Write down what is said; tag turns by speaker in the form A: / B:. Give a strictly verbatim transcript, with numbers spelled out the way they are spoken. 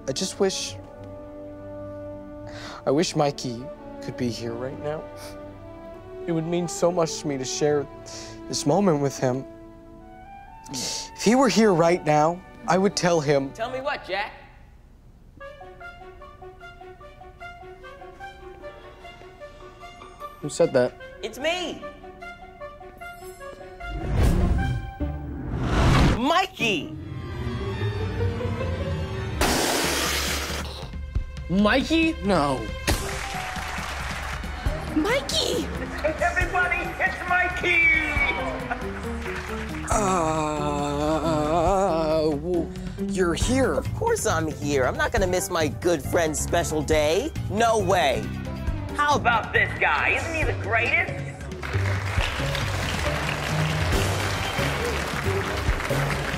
A: I just wish... I wish Mikey could be here right now. It would mean so much to me to share this moment with him. If he were here right now, I would tell him...
B: Tell me what, Jack?
A: Who said that?
B: It's me! Mikey!
A: Mikey? No.
C: Mikey!
D: Hey, everybody, it's Mikey!
A: Uh, well, you're here.
B: Of course I'm here. I'm not gonna miss my good friend's special day. No way.
D: How about this guy? Isn't he the greatest?